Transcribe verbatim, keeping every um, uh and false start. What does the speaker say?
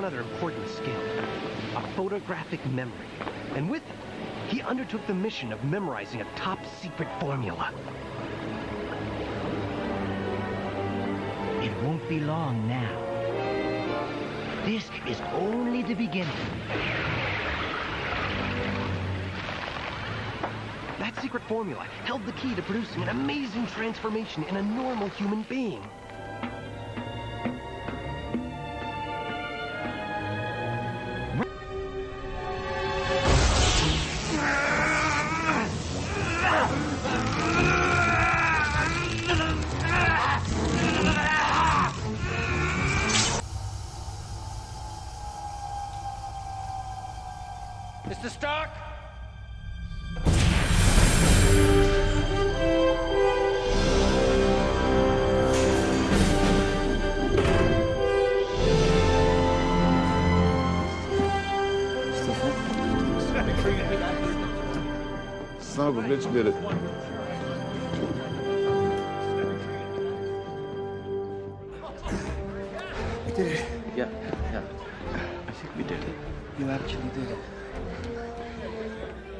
one other important skill, a photographic memory. And with it, he undertook the mission of memorizing a top-secret formula. It won't be long now. This is only the beginning. That secret formula held the key to producing an amazing transformation in a normal human being. Mister Stark? Son of a bitch did it. We did it. Yeah, yeah. I think we did it. You actually did it.